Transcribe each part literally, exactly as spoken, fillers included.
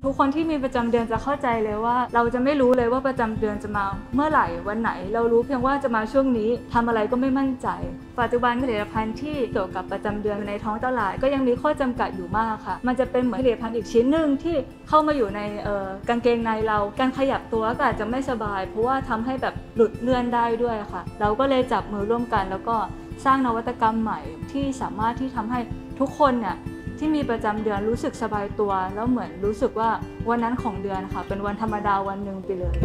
ทุกคนที่มีประจำเดือนจะเข้าใจเลยว่าเราจะไม่รู้เลยว่าประจำเดือนจะมาเมื่อไหร่วันไหนเรารู้เพียงว่าจะมาช่วงนี้ทำอะไรก็ไม่มั่นใจปัจจุบันผลิตภัณฑ์ที่เกี่ยวกับประจำเดือนในท้องตลาดก็ยังมีข้อจำกัดอยู่มากค่ะมันจะเป็นเหมือนผลิตภัณฑ์อีกชิ้นหนึ่งที่เข้ามาอยู่ในเอ่อกางเกงในเราการขยับตัวก็อาจจะไม่สบายเพราะว่าทำให้แบบหลุดเลื่อนได้ด้วยค่ะเราก็เลยจับมือร่วมกันแล้วก็สร้างนวัตกรรมใหม่ที่สามารถที่ทำให้ทุกคนเนี่ยที่มีประจำเดือนรู้สึกสบายตัวแล้วเหมือนรู้สึกว่าวันนั้นของเดือนค่ะเป็นวันธรรมดาวันหนึ่งไปเลย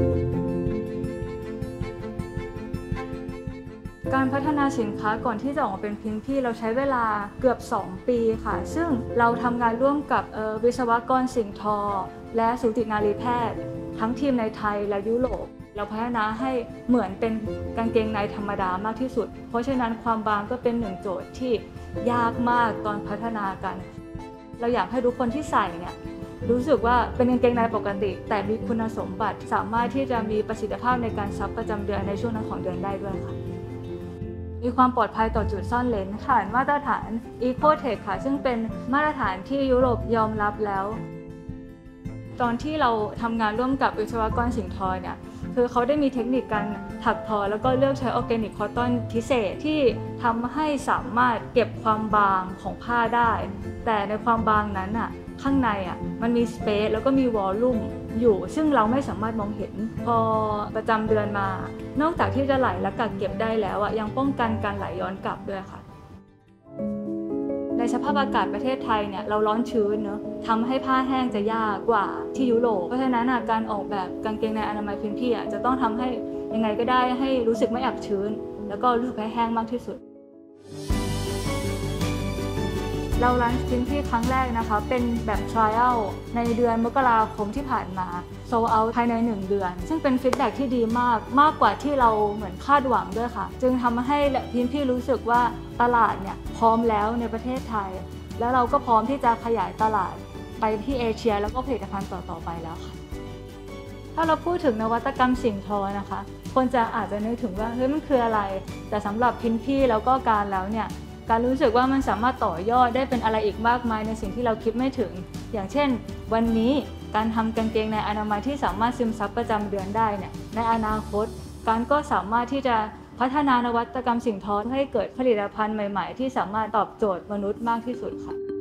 การพัฒนาสินค้าก่อนที่จะออกมาเป็นพิมพ์พี่เราใช้เวลาเกือบสองปีค่ะซึ่งเราทำงานร่วมกับวิศวกรสิ่งทอและสูตินารีแพทย์ทั้งทีมในไทยและยุโรปเราพัฒนาให้เหมือนเป็นกางเกงในธรรมดามากที่สุดเพราะฉะนั้นความบางก็เป็นหนึ่งโจทย์ที่ยากมากตอนพัฒนากันเราอยากให้ทุกคนที่ใส่เนี่ยรู้สึกว่าเป็นกางเกงในปกติแต่มีคุณสมบัติสามารถที่จะมีประสิทธิภาพในการซับประจำเดือนในช่วงนั้นของเดือนได้ด้วยค่ะมีความปลอดภัยต่อจุดซ่อนเลนผ่านมาตรฐาน Ecotech ค่ะซึ่งเป็นมาตรฐานที่ยุโรปยอมรับแล้วตอนที่เราทำงานร่วมกับวิศวกรสิ่งทอเนี่ยคือเขาได้มีเทคนิคการถักทอแล้วก็เลือกใช้ออร์แกนิกคอตตอนพิเศษที่ทำให้สามารถเก็บความบางของผ้าได้แต่ในความบางนั้นอ่ะข้างในอ่ะมันมีสเปซแล้วก็มีวอลลุ่มอยู่ซึ่งเราไม่สามารถมองเห็นพอประจำเดือนมานอกจากที่จะไหลและกักเก็บได้แล้วอ่ะยังป้องกันการไหลย้อนกลับด้วยค่ะในสภาพอากาศประเทศไทยเนี่ยเราร้อนชื้นเนอะทำให้ผ้าแห้งจะยากกว่าที่ยุโรปเพราะฉะนั้นการออกแบบกางเกงในอนามัยพิมพ์พี่จะต้องทำให้ยังไงก็ได้ให้รู้สึกไม่อับชื้นแล้วก็รู้สึกให้แห้งมากที่สุดเราลันช์พิมพ์พี่ครั้งแรกนะคะเป็นแบบ trial ในเดือนมกราคมที่ผ่านมาโซลเอาท์ภายในหนึ่งเดือนซึ่งเป็นฟีดแบ็กที่ดีมากมากกว่าที่เราเหมือนคาดหวังด้วยค่ะจึงทำให้พิมพ์พี่รู้สึกว่าตลาดเนี่ยพร้อมแล้วในประเทศไทยแล้วเราก็พร้อมที่จะขยายตลาดไปที่เอเชียแล้วก็ผลิตภัณฑ์ต่อๆไปแล้วค่ะถ้าเราพูดถึงนวัตกรรมสิ่งทอนะคะคนจะอาจจะนึกถึงว่าเฮ้ยมันคืออะไรแต่สำหรับพิมพ์พี่แล้วก็การแล้วเนี่ยการรู้สึกว่ามันสามารถต่อยอดได้เป็นอะไรอีกมากมายในสิ่งที่เราคิดไม่ถึงอย่างเช่นวันนี้การทำกางเกงในอนามัยที่สามารถซึมซับประจำเดือนได้เนี่ยในอนาคตการก็สามารถที่จะพัฒนานวัตกรรมสิ่งทอให้เกิดผลิตภัณฑ์ใหม่ๆที่สามารถตอบโจทย์มนุษย์มากที่สุดค่ะ